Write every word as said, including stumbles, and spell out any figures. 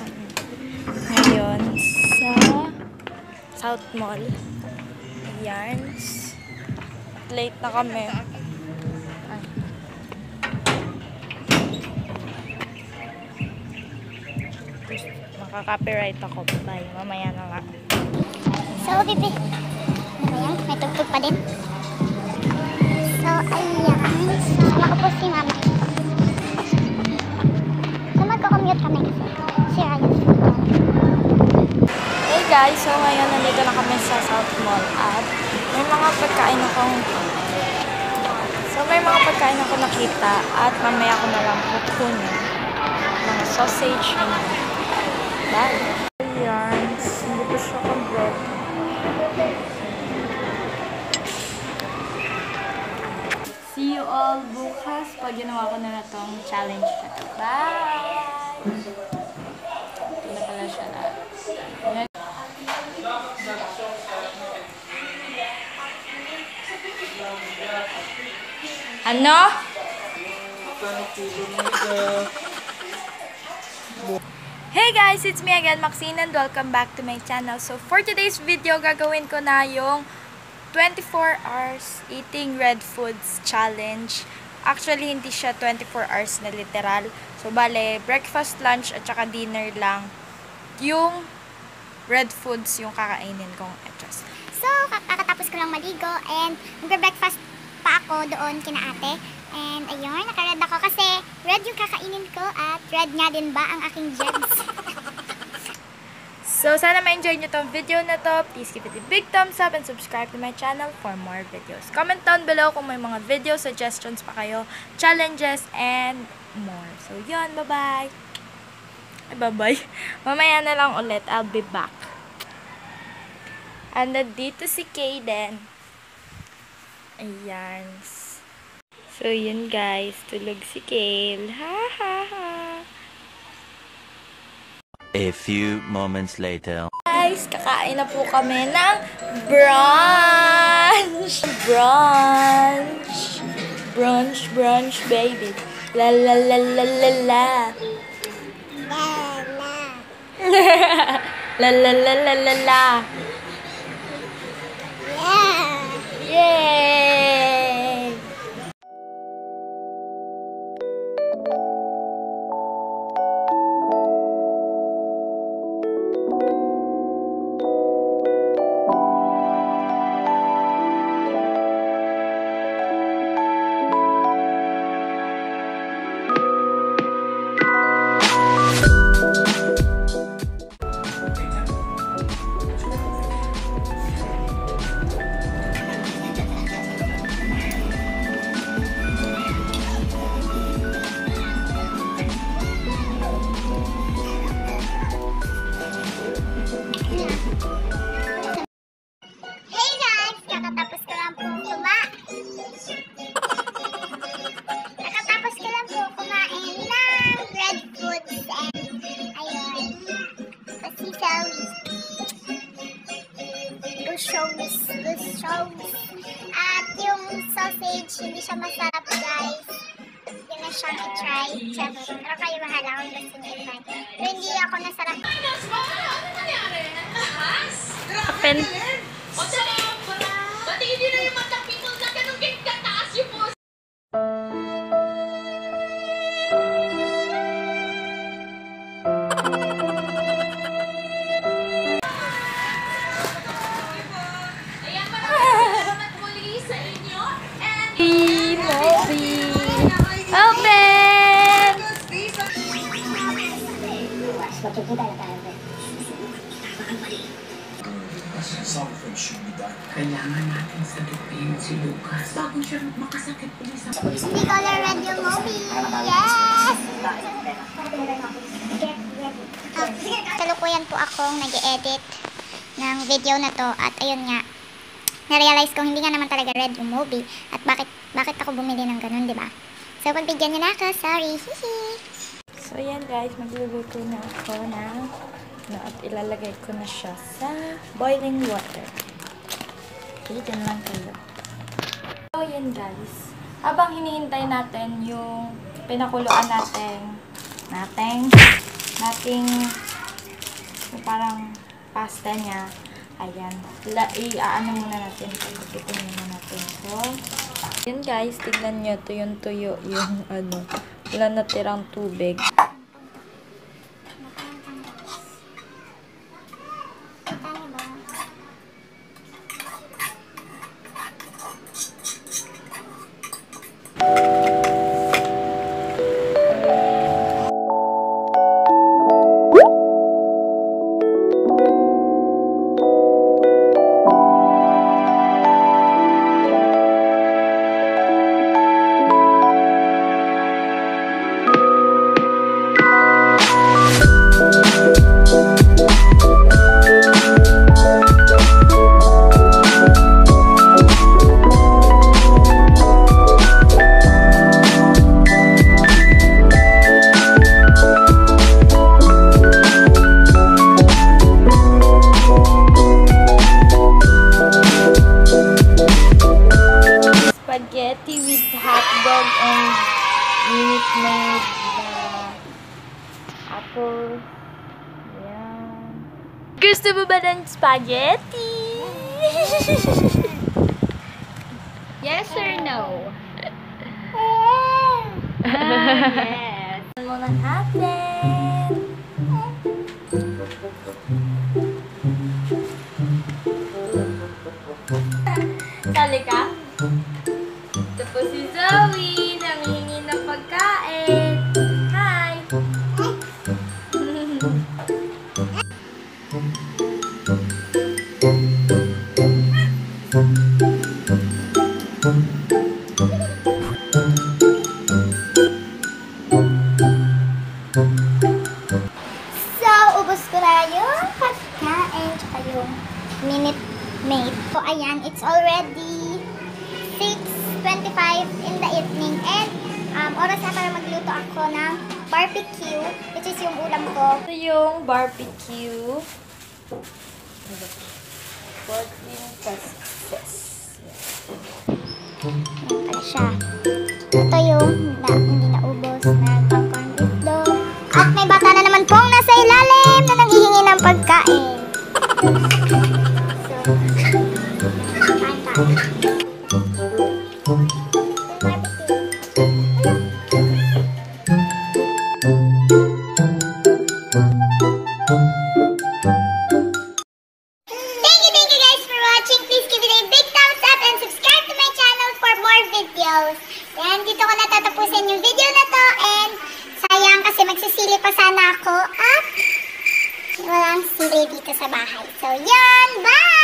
ngayon sa South Mall. Ayan. Late na kami. Ay. Makaka-copyright ako. Bye. Mamaya na nga. So, bibi. Ano ba yan? May tugtog pa din. So, ayan. Sama ko po si mama. So, magko-commute kami kasi. Si Ryan. Hey guys, so ngayon nandito na kami sa South Mall at may mga pagkain akong so may mga pagkain ako nakita at mamaya ko na lang kukunin mga sausage na bye. Ayan, hindi pa siya complete. See you all bukas pag ginawa ko na na tong challenge na to. Bye! Ito na pala siya na. Ano? Hey guys, it's me again, Maxine, and welcome back to my channel. So for today's video, gagawin ko na yung twenty-four hours eating red foods challenge. Actually, hindi siya twenty-four hours na literal. So bale, breakfast, lunch, at saka dinner lang. Yung red foods yung kakainin kong adjust. So, kakatapos ko lang maligo and magbe-breakfast pa ako doon kina ate. And ayun, naka-red ako kasi red yung kakainin ko at red nga din ba ang aking gems. So, sana ma-enjoy nyo tong video na to. Please give it a big thumbs up and subscribe to my channel for more videos. Comment down below kung may mga video suggestions pa kayo, challenges, and more. So, yun. Bye-bye. Bye-bye. Mamaya na lang ulit. I'll be back. And nandito si Kaden. Ayan. So, yun guys. Tulog si Kale. Ha ha ha. A few moments later. Guys, kakain na po kami ng brunch. Brunch. Brunch, brunch, baby. La la la la la la. La la la la la la. Yeah. Yay! At yung sausage, hindi siya masarap guys. Hindi na siyang i-try. Pero kayo bahala kung gusto niyo i-try. Pero hindi ako nasarap. Open. Pati hindi na yung mga people na ganun ganyan kataas yung post. Kailangan natin sagutin si Lucas bago siya makasakit ulit sa Hindi ko na red yung movie. Yes! Kalukuyan po akong nag-edit ng video na to at ayun nga, na-realize ko hindi nga naman talaga red yung movie at bakit bakit ako bumili ng ganun, di ba? So, pagbigyan niyo na ako. Sorry. Hihi. So, yan guys. Magluluto na ako na no, at ilalagay ko na siya sa boiling water. Okay, dyan lang kayo. So, yan guys. Habang hinihintay natin yung pinakuluan natin nating nating parang pasta niya. Ayan. La, i-aano muna natin. Pagkitin muna natin. So, yun guys, tignan nyo. Ito yung tuyo. Yung ano. Wala natirang tubig. Spaghetti with hotdog and minute made na apple. Yan. Gusto mo ba ng spaghetti? Yes or no? Ah, yes. Muna natin. Sali ka? Ito po si Zoe, nanghingi ng pagkain. Hi! So, ubos ko na yung pagkain tsaka yung minute maid. So, ayan, it's already six twenty-five in the evening and um, oras na para magluto ako ng barbecue, which is yung ulam ko. Ito yung barbecue. fourteen pesos. Yan pala siya. Ito yung na, hindi naubos na popcorn itlog. At may bata na naman pong nasa ilalim na nanghihingi ng pagkain. So, kain tayo. Thank you, thank you guys for watching. Please give it a big thumbs up and subscribe to my channel for more videos. Yan, dito ko natatapusin yung video na to and sayang kasi magsisili pa sana ako at walang sili dito sa bahay. So, yan! Bye!